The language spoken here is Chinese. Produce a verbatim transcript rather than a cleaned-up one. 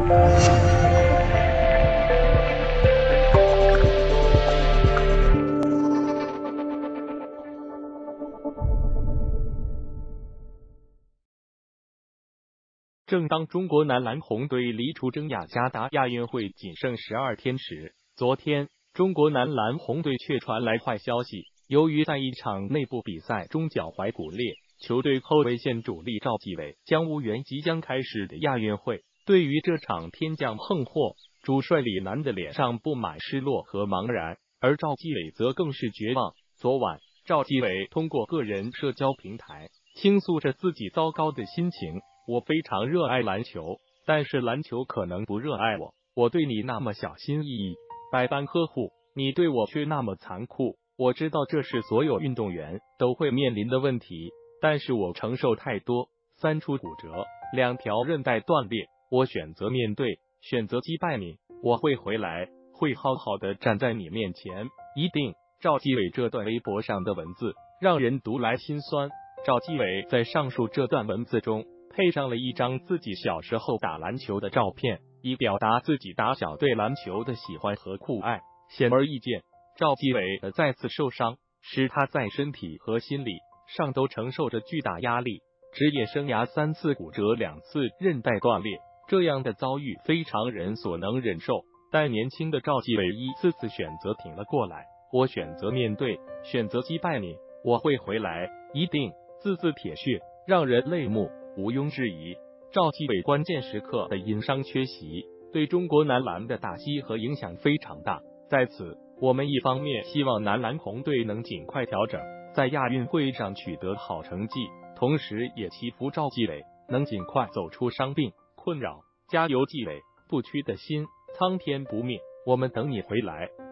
正当中国男篮红队离出征雅加达亚运会仅剩十二天时，昨天中国男篮红队却传来坏消息，由于在一场内部比赛中脚踝骨裂，球队后卫线主力赵继伟将无缘即将开始的亚运会。对于这场天降横祸，主帅李楠的脸上布满失落和茫然，而赵继伟则更是绝望。昨晚，赵继伟通过个人社交平台倾诉着自己糟糕的心情。我非常热爱篮球，但是篮球可能不热爱我。我对你那么小心翼翼，百般呵护，你对我却那么残酷。我知道这是所有运动员都会面临的问题，但是我承受太多。三处骨折，两条韧带断裂，我选择面对，选择击败你。我会回来，会好好的站在你面前，一定。赵继伟这段微博上的文字让人读来心酸。赵继伟在上述这段文字中配上了一张自己小时候打篮球的照片，以表达自己打小对篮球的喜欢和酷爱。显而易见，赵继伟的再次受伤使他在身体和心理上都承受着巨大压力。职业生涯三次骨折，两次韧带断裂，这样的遭遇非常人所能忍受，但年轻的赵继伟一次次选择挺了过来。我选择面对，选择击败你，我会回来，一定。字字铁血，让人泪目。毋庸置疑，赵继伟关键时刻的因伤缺席，对中国男篮的打击和影响非常大。在此，我们一方面希望男篮红队能尽快调整，在亚运会上取得好成绩，同时也祈福赵继伟能尽快走出伤病困扰。加油，继伟！不屈的心，苍天不灭，我们等你回来。